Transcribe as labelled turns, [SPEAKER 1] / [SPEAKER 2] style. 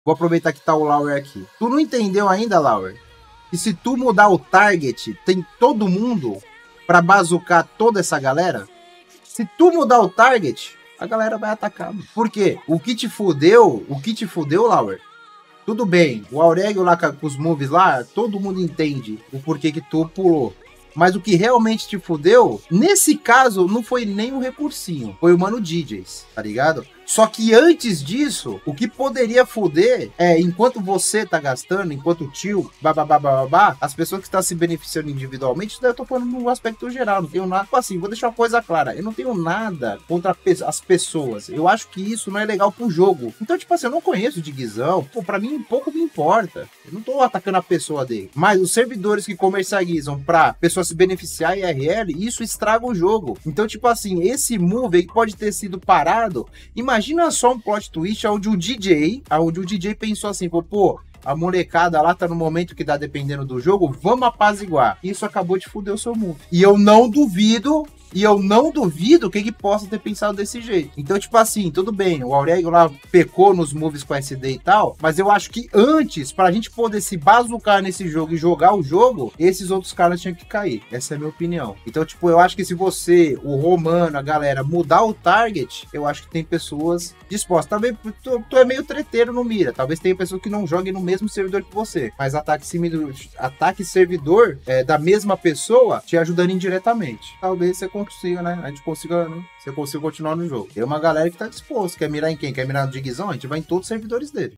[SPEAKER 1] Vou aproveitar que tá o Lauer aqui. Tu não entendeu ainda, Lauer? Que se tu mudar o target, tem todo mundo pra bazucar toda essa galera? Se tu mudar o target, a galera vai atacar. Por quê? O que te fudeu, Lauer? Tudo bem, o Aurélio lá com os moves lá, todo mundo entende o porquê que tu pulou. Mas o que realmente te fudeu, nesse caso, não foi nem o recursinho, foi o Mano DJs, tá ligado? Só que antes disso, o que poderia foder é, enquanto você tá gastando, enquanto o tio, babá, as pessoas que estão se beneficiando individualmente, isso daí eu tô falando no aspecto geral, não tenho nada, tipo assim, vou deixar uma coisa clara, eu não tenho nada contra as pessoas, eu acho que isso não é legal pro jogo. Então, tipo assim, eu não conheço o Diguizão, pô, pra mim pouco me importa, eu não tô atacando a pessoa dele, mas os servidores que comercializam pra pessoa se beneficiar IRL, isso estraga o jogo. Então, tipo assim, esse move aí pode ter sido parado, imagina só um plot twist onde o DJ pensou assim, pô, a molecada lá tá no momento que tá dependendo do jogo, vamos apaziguar. Isso acabou de foder o seu move. E eu não duvido que ele possa ter pensado desse jeito. Então, tipo assim, tudo bem, o Aurélio lá pecou nos moves com SD e tal, mas eu acho que antes, pra gente poder se bazucar nesse jogo e jogar o jogo, esses outros caras tinham que cair. Essa é a minha opinião. Então, tipo, eu acho que se você, o Romano, a galera, mudar o target, eu acho que tem pessoas dispostas. Talvez tu é meio treteiro no mira, talvez tenha pessoas que não joguem no mesmo servidor que você, mas ataque servidor da mesma pessoa te ajudando indiretamente. Talvez você consiga, né? A gente consiga, né? Você consiga continuar no jogo. Tem uma galera que tá disposta. Quer mirar em quem? Quer mirar no Diguizão? A gente vai em todos os servidores dele.